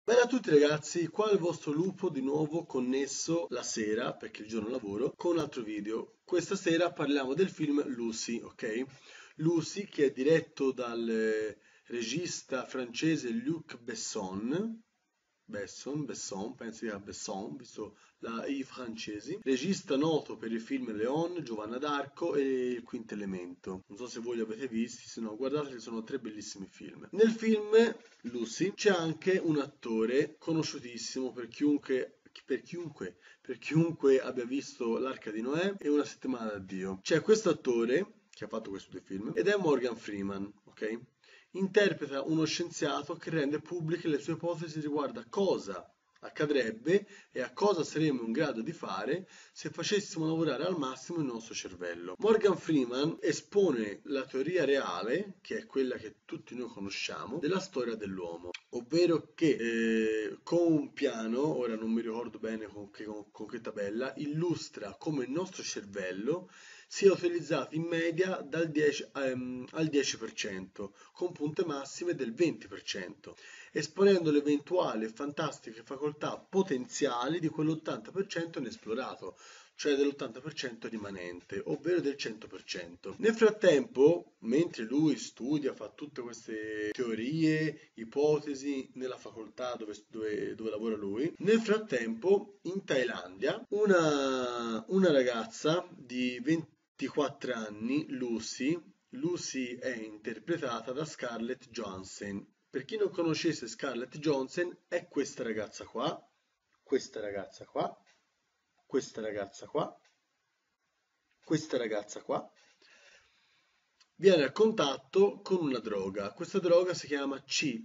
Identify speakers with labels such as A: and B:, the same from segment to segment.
A: Bella a tutti ragazzi, qua è il vostro lupo di nuovo connesso la sera, perché il giorno lavoro, con un altro video. Questa sera parliamo del film Lucy, ok? Lucy che è diretto dal regista francese Luc Besson, penso sia Besson, visto i francesi. Regista noto per i film Leon, Giovanna d'Arco e Il Quinto Elemento. Non so se voi li avete visti, se no guardateli, sono tre bellissimi film. Nel film Lucy c'è anche un attore conosciutissimo per chiunque abbia visto L'Arca di Noè e Una settimana d'addio. C'è questo attore che ha fatto questi due film ed è Morgan Freeman, ok? Interpreta uno scienziato che rende pubbliche le sue ipotesi riguardo a cosa accadrebbe e a cosa saremmo in grado di fare se facessimo lavorare al massimo il nostro cervello. Morgan Freeman espone la teoria reale, che è quella che tutti noi conosciamo, della storia dell'uomo, ovvero che con un piano, ora non mi ricordo bene con che tabella, illustra come il nostro cervello sia utilizzato in media dal 10 al 10%, con punte massime del 20%, esponendo le eventuali e fantastiche facoltà potenziali di quell'80% inesplorato, cioè dell'80% rimanente, ovvero del 100%. Nel frattempo, mentre lui studia, fa tutte queste teorie, ipotesi nella facoltà dove lavora lui, nel frattempo in Thailandia una ragazza di 24 anni, Lucy è interpretata da Scarlett Johansson. Per chi non conoscesse Scarlett Johansson, è questa ragazza qua, questa ragazza qua, questa ragazza qua, questa ragazza qua. Viene a contatto con una droga. Questa droga si chiama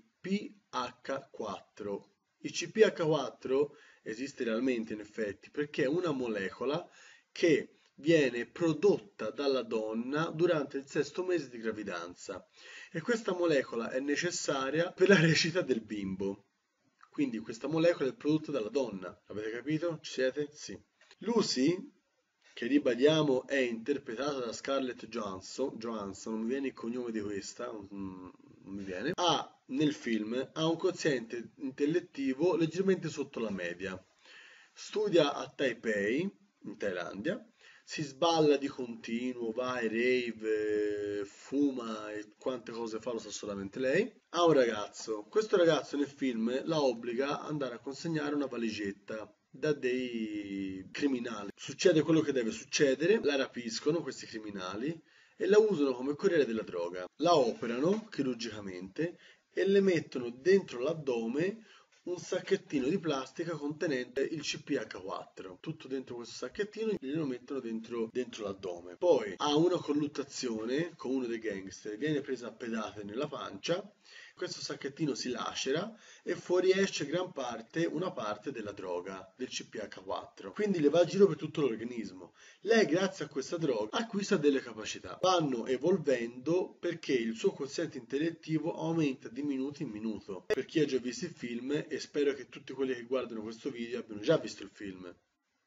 A: CPH4. Il CPH4 esiste realmente in effetti perché è una molecola che viene prodotta dalla donna durante il sesto mese di gravidanza e questa molecola è necessaria per la crescita del bimbo. Quindi questa molecola è prodotta dalla donna. Avete capito? Ci siete? Sì. Lucy, che ribadiamo è interpretata da Scarlett Johansson, non mi viene il cognome di questa, non mi viene, nel film ha un quoziente intellettivo leggermente sotto la media. Studia a Taipei, in Thailandia, si sballa di continuo, va ai rave, fuma e quante cose fa lo sa solamente lei. Ha un ragazzo. Questo ragazzo nel film la obbliga ad andare a consegnare una valigetta da dei criminali. Succede quello che deve succedere, la rapiscono questi criminali e la usano come corriere della droga. La operano chirurgicamente e le mettono dentro l'addome un sacchettino di plastica contenente il CPH4. Tutto dentro questo sacchettino e glielo mettono dentro l'addome. Poi ha una colluttazione con uno dei gangster, viene presa a pedate nella pancia, questo sacchettino si lacera e fuoriesce una parte della droga, del CPH4. Quindi le va a giro per tutto l'organismo. Lei, grazie a questa droga, acquista delle capacità. Vanno evolvendo perché il suo quoziente intellettivo aumenta di minuto in minuto. Per chi ha già visto il film, e spero che tutti quelli che guardano questo video abbiano già visto il film,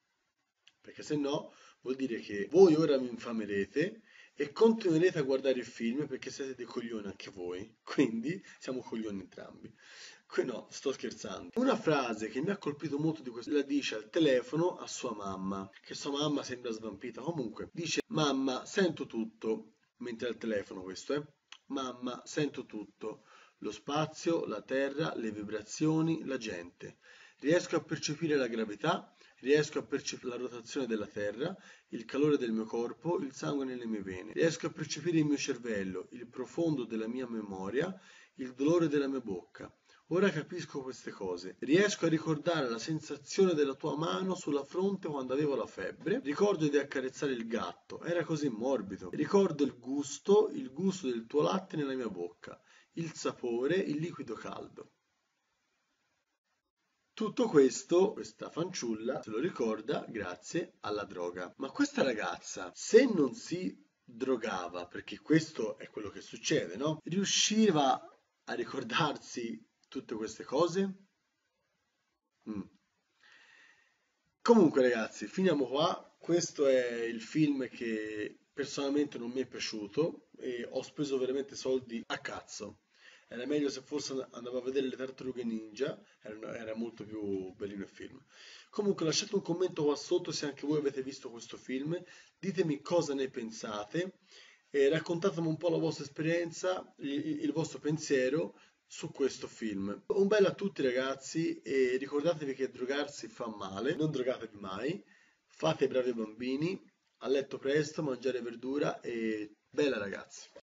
A: perché se no vuol dire che voi ora mi infamerete e continuerete a guardare il film perché siete dei coglioni anche voi, quindi siamo coglioni entrambi. No, sto scherzando. Una frase che mi ha colpito molto di questo la dice al telefono a sua mamma, che sua mamma sembra svampita, comunque dice: mamma, sento tutto, mentre al telefono questo, mamma, sento tutto, lo spazio, la terra, le vibrazioni, la gente. Riesco a percepire la gravità, riesco a percepire la rotazione della terra, il calore del mio corpo, il sangue nelle mie vene. Riesco a percepire il mio cervello, il profondo della mia memoria, il dolore della mia bocca. Ora capisco queste cose. Riesco a ricordare la sensazione della tua mano sulla fronte quando avevo la febbre. Ricordo di accarezzare il gatto, era così morbido. Ricordo il gusto del tuo latte nella mia bocca, il sapore, il liquido caldo. Tutto questo, questa fanciulla se lo ricorda grazie alla droga. Ma questa ragazza, se non si drogava, perché questo è quello che succede, no? Riusciva a ricordarsi tutte queste cose? Mm. Comunque ragazzi, finiamo qua. Questo è il film che personalmente non mi è piaciuto e ho speso veramente soldi a cazzo. Era meglio se forse andavo a vedere le Tartarughe Ninja, era molto più bellino il film. Comunque lasciate un commento qua sotto se anche voi avete visto questo film, ditemi cosa ne pensate e raccontatemi un po' la vostra esperienza, il vostro pensiero su questo film. Un bello a tutti ragazzi e ricordatevi che drogarsi fa male, non drogatevi mai, fate i bravi bambini, a letto presto, mangiare verdura e bella ragazzi.